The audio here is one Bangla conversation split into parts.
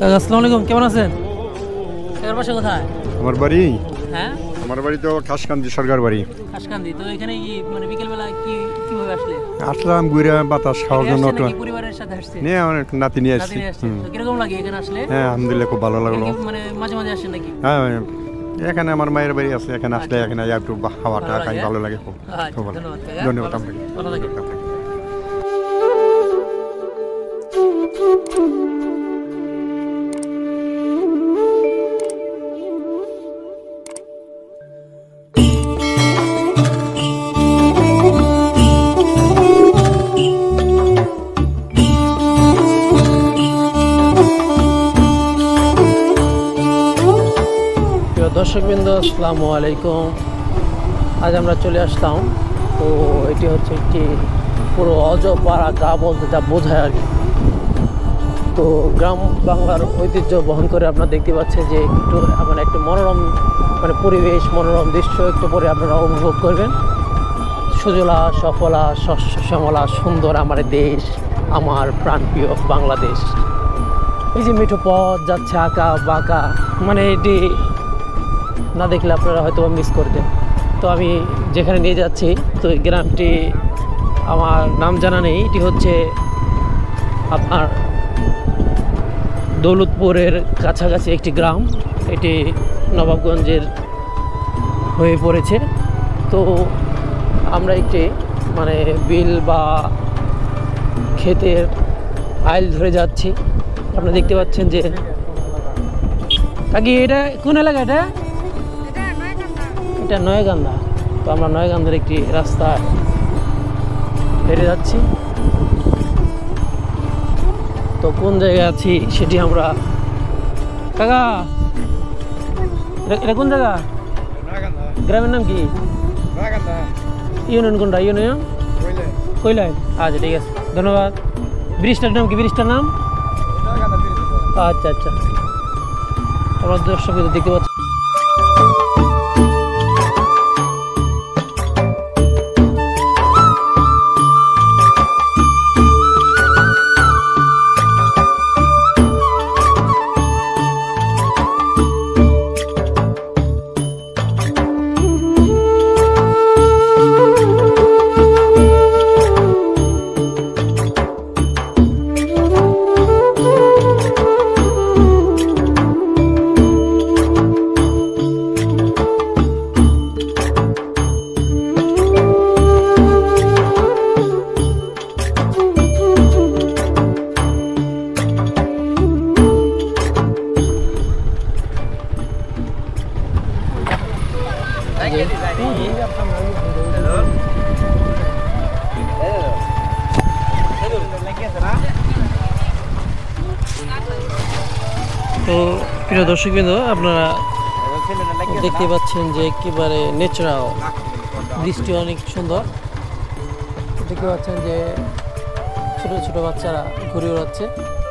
কাকা আসসালামু আলাইকুম, কেমন আছেন? কাকার বাসা কোথায়? আমার বাড়ি, হ্যাঁ আমার বাড়ি তো খাসকান্দি সরকার বাড়ি। খাসকান্দি। তো এখানে কি মানে বিকেলবেলা কিভাবে আসলে? আসলাম ঘুরে বাতাস খাওয়ার জন্য। পরিবারের সাথে আসছে? নিয়ে অনেক নাতি নিয়ে আসছি। তো কিরকম লাগে এখানে আসলে? হ্যাঁ আলহামদুলিল্লাহ খুব ভালো লাগলো। মানে মাঝে মাঝে আসেন নাকি? হ্যাঁ এখানে আমার মায়ের বাড়ি আছে, এখানে আসলে এখানে একটু হাওয়াটা খাই, ভালো লাগে খুব। খুব ভালো, ধন্যবাদ আপনাকে। দর্শকবৃন্দ আসসালামু আলাইকুম, আজ আমরা চলে আসলাম। তো এটি হচ্ছে একটি পুরো অজপাড়া গা বলতে যা বোঝায় আর কি। তো গ্রাম বাংলার ঐতিহ্য বহন করে আপনারা দেখতে পাচ্ছেন যে একটু মানে একটু মনোরম মানে পরিবেশ, মনোরম দৃশ্য একটু পরে আপনারা উপভোগ করবেন। সুজলা সফলা শস্য শ্যামলা সুন্দর আমার দেশ, আমার প্রাণপ্রিয় বাংলাদেশ। এই যে মিঠো পথ যাচ্ছে আঁকা বাঁকা, মানে এটি না দেখলে আপনারা হয়তো মিস করতেন। তো আমি যেখানে নিয়ে যাচ্ছি, তো এই গ্রামটি আমার নাম জানা নেই। এটি হচ্ছে আপনার দৌলতপুরের কাছাকাছি একটি গ্রাম, এটি নবাবগঞ্জের হয়ে পড়েছে। তো আমরা একটি মানে বিল বা ক্ষেতের আইল ধরে যাচ্ছি। আপনারা দেখতে পাচ্ছেন যে কাকি এটা কোন এলাকা? এটা নয়গান্ধা। তো আমরা নয়গান্ধার একটি রাস্তা হেঁটে যাচ্ছি। তো কোন জায়গায় আছি সেটি আমরা, কাকা এটা কোন জায়গা? গ্রামের নাম কি? ইউনিয়ন কোনটা? ইউনিয়ন কইলাই। আচ্ছা ঠিক আছে, ধন্যবাদ। ব্রিজটার নাম কি? ব্রিজটার নাম আচ্ছা আচ্ছা। আমরা দর্শক দেখতে পাচ্ছি। তো প্রিয় দর্শকবৃন্দ, আপনারা দেখতে পাচ্ছেন যে একেবারে ন্যাচারাল দৃষ্টি অনেক সুন্দর। দেখতে পাচ্ছেন যে ছোট ছোট বাচ্চারা ঘুরে বেড়াচ্ছে।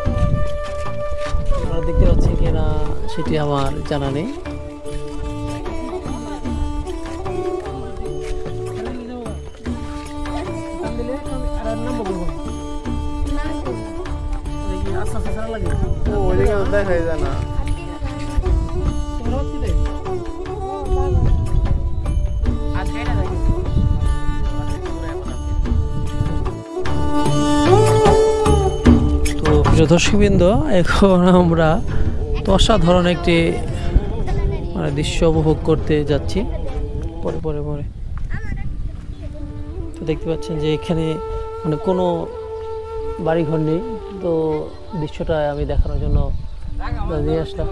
আপনারা দেখতে পাচ্ছেন কিনা সেটি আমার জানা নেই। দেখাই যায় না। তো প্রিয় দর্শকবৃন্দ, এখন আমরা তো অসাধারণ একটি মানে দৃশ্য উপভোগ করতে যাচ্ছি। পরে পরে পরে তো দেখতে পাচ্ছেন যে এখানে মানে কোনো বাড়িঘর নেই। তো দৃশ্যটা আমি দেখানোর জন্য নিয়ে আসলাম।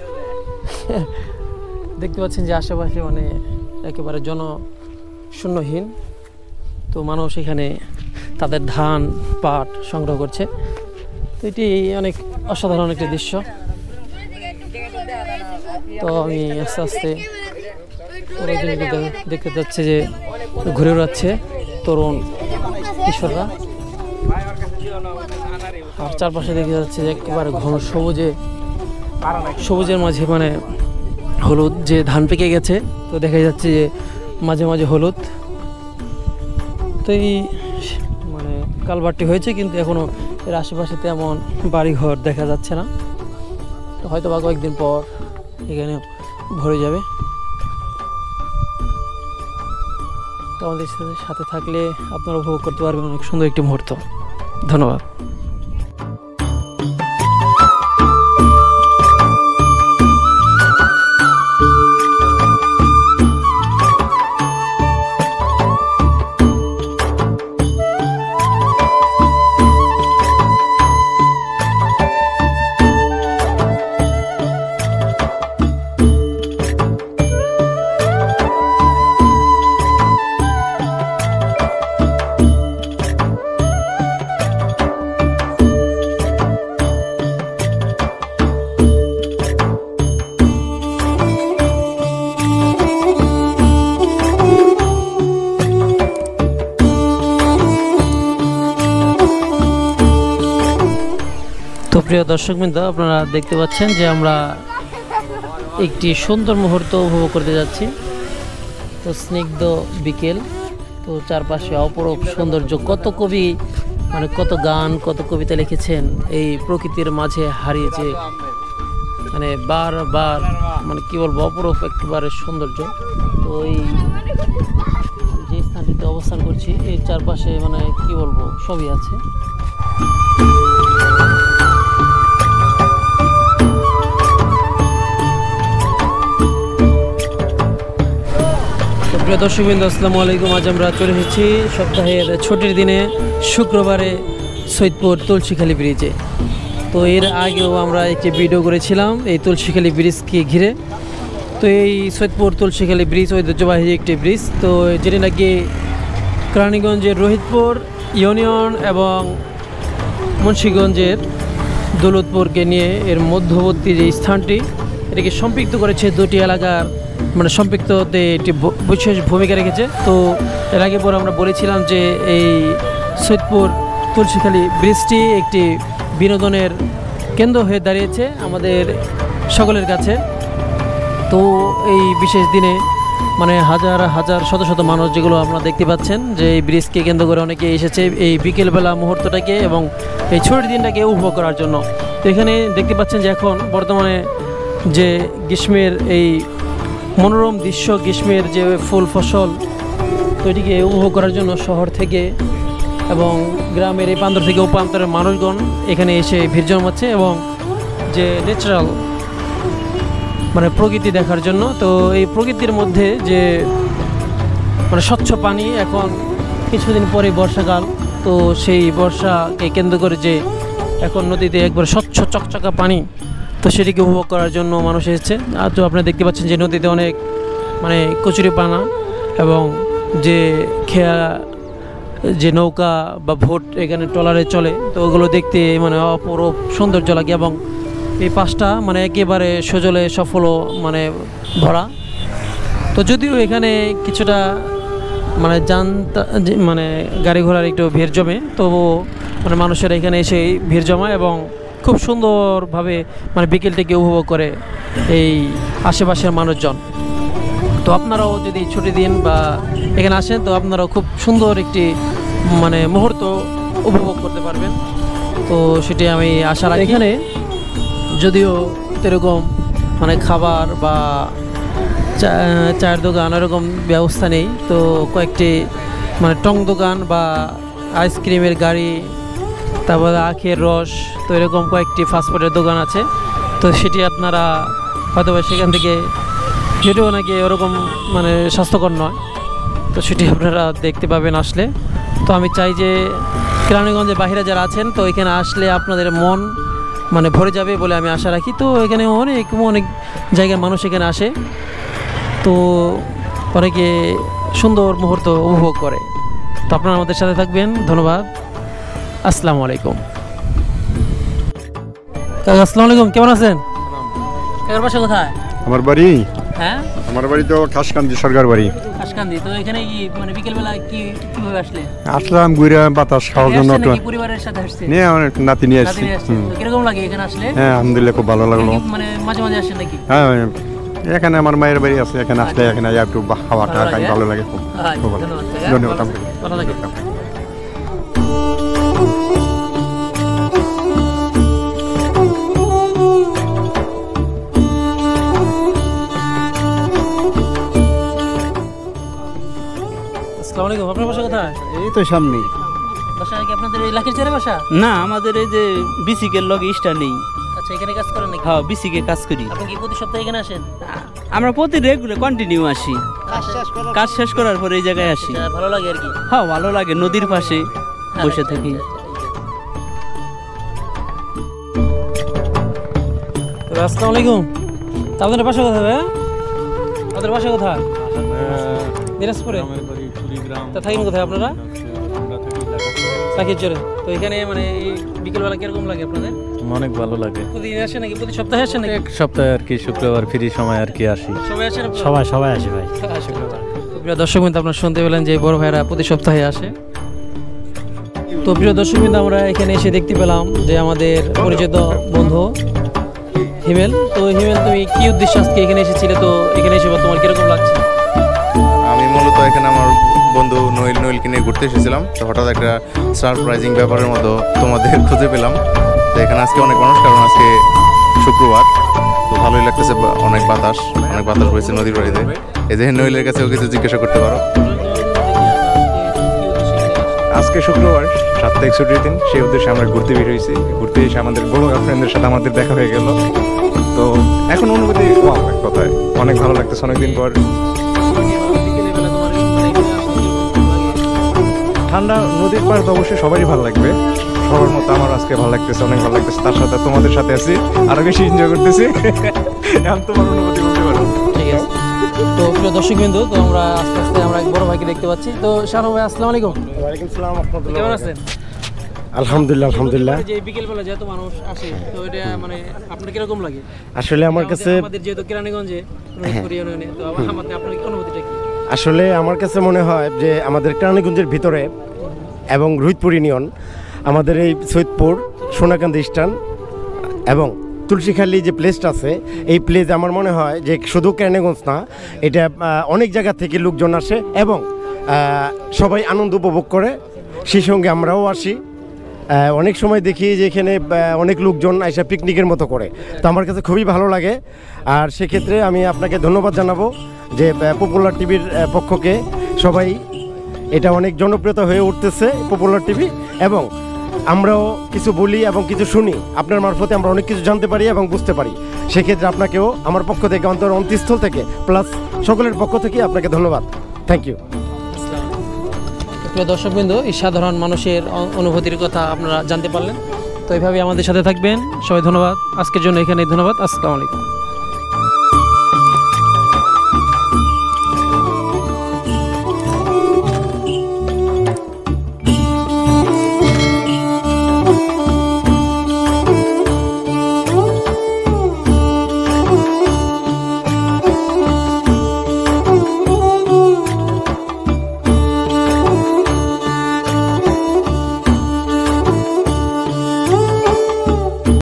দেখতে পাচ্ছেন যে আশেপাশে মানে একেবারে জনশূন্যহীন। তো মানুষ এখানে তাদের ধান পাট সংগ্রহ করছে। তো এটি অনেক অসাধারণ একটি দৃশ্য। তো আমি আস্তে আস্তে দেখতে যাচ্ছে যে ঘুরে বেড়াচ্ছে তরুণ কিশোররা। আর চারপাশে দেখা যাচ্ছে যে একেবারে ঘন সবুজের মাঝে মানে হলুদ যে ধান পেকে গেছে। তো দেখা যাচ্ছে যে মাঝে মাঝে হলুদ। তো এই মানে কালভারটি হয়েছে, কিন্তু এখনো এর আশেপাশে তেমন বাড়িঘর দেখা যাচ্ছে না। তো হয়তো বা কয়েকদিন পর এখানে ভরে যাবে। তো আমাদের সাথে থাকলে আপনারা উপভোগ করতে পারবেন অনেক সুন্দর একটি মুহূর্ত। ধন্যবাদ। তো প্রিয় দর্শকবৃন্দ, আপনারা দেখতে পাচ্ছেন যে আমরা একটি সুন্দর মুহূর্ত উপভোগ করতে যাচ্ছি। তো স্নিগ্ধ বিকেল, তো চারপাশে অপরূপ সৌন্দর্য। কত কবি মানে কত গান, কত কবিতা লিখেছেন এই প্রকৃতির মাঝে হারিয়েছে, মানে বারবার মানে কি বলবো, অপরূপ একেবারে সৌন্দর্য। তো এই যে স্থানটিতে অবস্থান করছি এই চারপাশে মানে কি বলবো সবই আছে। প্রিয় দর্শকবৃন্দ, আসসালামু আলাইকুম। আজ আমরা চলে এসেছি সপ্তাহের ছুটির দিনে শুক্রবারে সৈয়দপুর তুলসীখালী ব্রিজে। তো এর আগেও আমরা একটি ভিডিও করেছিলাম এই তুলসীখালী ব্রিজকে ঘিরে। তো এই সৈয়দপুর তুলসীখালী ব্রিজ ঐতিহ্যবাহী একটি ব্রিজ, তো যেটি নাকি কেরানীগঞ্জের রোহিতপুর ইউনিয়ন এবং মুন্সিগঞ্জের দৌলতপুরকে নিয়ে এর মধ্যবর্তী যে স্থানটি, এটাকে সম্পৃক্ত করেছে দুটি এলাকার, মানে সম্পৃক্ততে একটি বিশেষ ভূমিকা রেখেছে। তো এর আগে পর আমরা বলেছিলাম যে এই সৈয়দপুর তুলসীখালী ব্রিজটি একটি বিনোদনের কেন্দ্র হয়ে দাঁড়িয়েছে আমাদের সকলের কাছে। তো এই বিশেষ দিনে মানে হাজার হাজার শত শত মানুষ, যেগুলো আপনারা দেখতে পাচ্ছেন যে এই ব্রিজকে কেন্দ্র করে অনেকে এসেছে এই বিকেলবেলা মুহূর্তটাকে এবং এই ছুটির দিনটাকে উপভোগ করার জন্য। তো এখানে দেখতে পাচ্ছেন যে এখন বর্তমানে যে গ্রীষ্মের এই মনোরম দৃশ্য, গ্রীষ্মের যে ফুল ফসল, তো এটিকে উপভোগ করার জন্য শহর থেকে এবং গ্রামের এই প্রান্তর থেকে উপান্তরের মানুষগণ এখানে এসে ভিড় জমাচ্ছে এবং যে ন্যাচারাল মানে প্রকৃতি দেখার জন্য। তো এই প্রকৃতির মধ্যে যে মানে স্বচ্ছ পানি, এখন কিছুদিন পরে বর্ষাকাল, তো সেই বর্ষাকে কেন্দ্র করে যে এখন নদীতে একবার স্বচ্ছ চকচকা পানি, তো সেটিকে উপভোগ করার জন্য মানুষ এসেছে। আর তো আপনারা দেখতে পাচ্ছেন যে নদীতে অনেক মানে কচুরিপানা এবং যে খেয়া যে নৌকা বা ভোট এখানে ট্রলারে চলে, তো ওগুলো দেখতে মানে অপরূপ সৌন্দর্য লাগে। এবং এই পাশটা মানে একেবারে সজলে সফল মানে ভরা। তো যদিও এখানে কিছুটা মানে মানে গাড়ি ঘোড়ার একটু ভিড় জমে, তবুও মানে মানুষেরা এখানে এসে ভিড় জমায় এবং খুব সুন্দরভাবে মানে বিকেলটিকে উপভোগ করে এই আশেপাশের মানুষজন। তো আপনারাও যদি ছুটি দিন বা এখানে আসেন, তো আপনারাও খুব সুন্দর একটি মানে মুহূর্ত উপভোগ করতে পারবেন। তো সেটি আমি আশা রাখি। এখানে যদিও এরকম মানে খাবার বা চায়ের দোকান এরকম ব্যবস্থা নেই, তো কয়েকটি মানে টং দোকান বা আইসক্রিমের গাড়ি, তারপরে আখের রস, তো এরকম কয়েকটি ফাস্টফুডের দোকান আছে। তো সেটি আপনারা হয়তো সেখান থেকে, যেটিও নাকি ওরকম মানে স্বাস্থ্যকর নয়, তো সেটি আপনারা দেখতে পাবেন আসলে। তো আমি চাই যে কেরানীগঞ্জের বাহিরে যারা আছেন, তো এখানে আসলে আপনাদের মন মানে ভরে যাবে বলে আমি আশা রাখি। তো এখানে অনেক অনেক জায়গার মানুষ এখানে আসে, তো অনেকে সুন্দর মুহূর্ত উপভোগ করে। তো আপনারা আমাদের সাথে থাকবেন। ধন্যবাদ। আসসালামু আলাইকুম। কাকা আসসালামু আলাইকুম, কেমন আছেন? কাকার বাসা কোথায়? আমার বাড়ি, হ্যাঁ আমার বাড়ি তো খাসকান্দি সরকার বাড়ি। খাসকান্দি। তো এখানে কি মানে বিকেলবেলা কিভাবে আসলে? আসলাম ঘুরে বাতাস খাওয়ার জন্য। পরিবারের সাথে আসছে? নাতি নিয়ে আসছি। তো কিরকম লাগে এখানে আসলে? হ্যাঁ আলহামদুলিল্লাহ, খুব ভালো লাগলো। মানে মাঝে মাঝে আসেন নাকি? হ্যাঁ, এখানে আমার মায়ের বাড়ি আছে, এখানে আসলে এখানে একটু হাওয়াটা খাই, ভালো লাগে খুব। ধন্যবাদ। এই তো সামনে। বাসা কি আপনাদের এই লাখির চেরে বাসা? না, আমাদের এই যে বিসিকের লগে ইস্টা নেই। আচ্ছা, এখানে কাজ করেন নাকি? হ্যাঁ, বিসিকে কাজ করি। আপনি কি প্রতি সপ্তাহে এখানে আসেন? আমরা প্রতি রেগুলার কন্টিনিউ আসি, কাজ শেষ করার পরে এই জায়গায় আসি। আচ্ছা, ভালো লাগে আর কি? হ্যাঁ, ভালো লাগে, নদীর পাশে বসে থাকি। আসসালামু আলাইকুম। তা আপনাদের বাসা কোথায় ভাই? আপনাদের বাসা কোথায়? দিনাজপুরে। তা থাকেন কোথায় আপনারা? লাখির চরে। তো এখানে মানে বিকেলবেলা কিরকম লাগে আপনাদের? অনেক ভালো লাগে। প্রতিদিন আসেন নাকি প্রতি সপ্তাহে আসেন নাকি? এক সপ্তাহে আর কি, শুক্রবার ফ্রি সময় আর কি আসি। সবাই আসেন? সবাই আসে ভাই। প্রিয় দর্শক বিন্দু, আপনারা শুনতে পেলেন যে বড় ভাইরা প্রতি সপ্তাহে আসে। তো প্রিয় দর্শক বিন্দু, আমরা এখানে এসে দেখতে পেলাম যে আমাদের পরিচিত বন্ধু হিমেল। তো হিমেল, তুমি কি উদ্দেশ্যে আজকে এখানে এসেছিলে? তো এখানে এসে তোমার কিরকম লাগছে? আমি মূলত এখানে আমার বন্ধু নোয়েলকে নিয়ে ঘুরতে এসেছিলাম। তো হঠাৎ একটা সারপ্রাইজিং ব্যাপারের মতো তোমাদের খুঁজে পেলাম। তো এখানে আজকে অনেক মানুষ, কারণ আজকে শুক্রবার। তো ভালোই লাগতেছে, অনেক বাতাস বইছে নদীর বাড়িতে। এই যে নোয়েলের কাছেও কিছু জিজ্ঞাসা করতে পারো। আজকে শুক্রবার, সাপ্তাহিক ছুটির দিন, সেই উদ্দেশ্যে আমরা ঘুরতে বের হয়েছি। ঘুরতে এসে আমাদের বড় ফ্রেন্ডের সাথে আমাদের দেখা হয়ে গেল। তো এখন অনুভূতি এক কথায় অনেক ভালো লাগতেছে অনেকদিন পর। ঠান্ডা নদীর পাড় তো অবশ্যই সবারই ভালো লাগবে, সবার মতো আমার আজকে ভালো লাগতেছে, অনেক ভালো লাগতেছে। তার সাথে তোমাদের সাথে আছি, আরো বেশি এনজয় করতেছি। এখন তোমার অনুভূতি বলতে পারো। ঠিক আছে। তো প্রিয় দর্শক বিন্দু, তো আমরা আস্তে আস্তে আমরা এক বড় ভাইকে দেখতে পাচ্ছি। তো শানু ভাই, আসসালামু আলাইকুম। ওয়ালাইকুম সালাম। কেমন আছেন? আলহামদুলিল্লাহ। যে বিকেলবেলা যেহেতু মানুষ আসে, তো এটা মানে আপনার কিরকম লাগে? আসলে আমার কাছে আমাদের যেহেতু কেরানীগঞ্জে ইউনিয়নে, তো আপনার অনুভূতিটা কি? আসলে আমার কাছে মনে হয় যে আমাদের কেরানীগঞ্জের ভিতরে এবং রোহিতপুর ইউনিয়ন, আমাদের এই সৈয়দপুর, সোনাকান্দি স্ট্যান্ড এবং তুলসীখালি যে প্লেসটা আছে, এই প্লেস আমার মনে হয় যে শুধু কেরানীগঞ্জ না, এটা অনেক জায়গা থেকে লোকজন আসে এবং সবাই আনন্দ উপভোগ করে। সেই সঙ্গে আমরাও আসি। অনেক সময় দেখি যে এখানে অনেক লোকজন এসে পিকনিকের মতো করে। তো আমার কাছে খুবই ভালো লাগে। আর সেক্ষেত্রে আমি আপনাকে ধন্যবাদ জানাবো যে পপুলার টিভির পক্ষকে সবাই, এটা অনেক জনপ্রিয়তা হয়ে উঠতেছে পপুলার টিভি, এবং আমরাও কিছু বলি এবং কিছু শুনি, আপনার মারফতে আমরা অনেক কিছু জানতে পারি এবং বুঝতে পারি। সেক্ষেত্রে আপনাকেও আমার পক্ষ থেকে, অন্তঃস্থল থেকে, প্লাস সকলের পক্ষ থেকে আপনাকে ধন্যবাদ। Thank you. প্রিয় দর্শকবৃন্দ, এই সাধারণ মানুষের অনুভূতির কথা আপনারা জানতে পারলেন। তো এইভাবে আমাদের সাথে থাকবেন সবাই। ধন্যবাদ আজকের জন্য, এখানেই ধন্যবাদ। আসসালামু আলাইকুম।